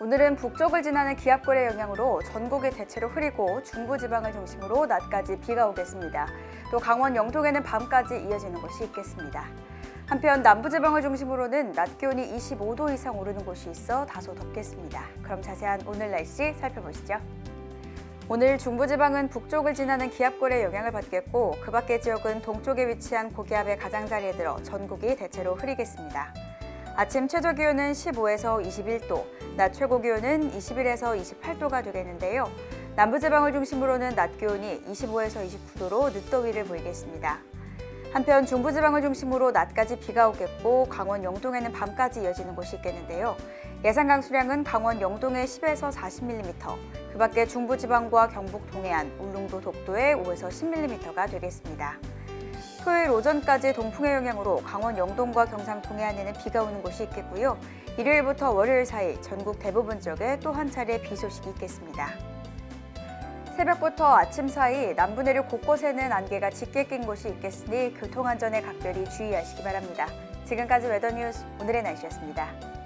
오늘은 북쪽을 지나는 기압골의 영향으로 전국이 대체로 흐리고 중부지방을 중심으로 낮까지 비가 오겠습니다. 또 강원 영동에는 밤까지 이어지는 곳이 있겠습니다. 한편 남부지방을 중심으로는 낮 기온이 25도 이상 오르는 곳이 있어 다소 덥겠습니다. 그럼 자세한 오늘 날씨 살펴보시죠. 오늘 중부지방은 북쪽을 지나는 기압골의 영향을 받겠고 그 밖의 지역은 동쪽에 위치한 고기압의 가장자리에 들어 전국이 대체로 흐리겠습니다. 아침 최저기온은 15에서 21도, 낮 최고기온은 21에서 28도가 되겠는데요. 남부지방을 중심으로는 낮 기온이 25에서 29도로 늦더위를 보이겠습니다. 한편 중부지방을 중심으로 낮까지 비가 오겠고 강원 영동에는 밤까지 이어지는 곳이 있겠는데요. 예상 강수량은 강원 영동에 10에서 40mm, 그 밖에 중부지방과 경북 동해안, 울릉도 독도에 5에서 10mm가 되겠습니다. 토요일 오전까지 동풍의 영향으로 강원 영동과 경상 동해안에는 비가 오는 곳이 있겠고요. 일요일부터 월요일 사이 전국 대부분 지역에 또 한 차례 비 소식이 있겠습니다. 새벽부터 아침 사이 남부 내륙 곳곳에는 안개가 짙게 낀 곳이 있겠으니 교통안전에 각별히 주의하시기 바랍니다. 지금까지 웨더뉴스 오늘의 날씨였습니다.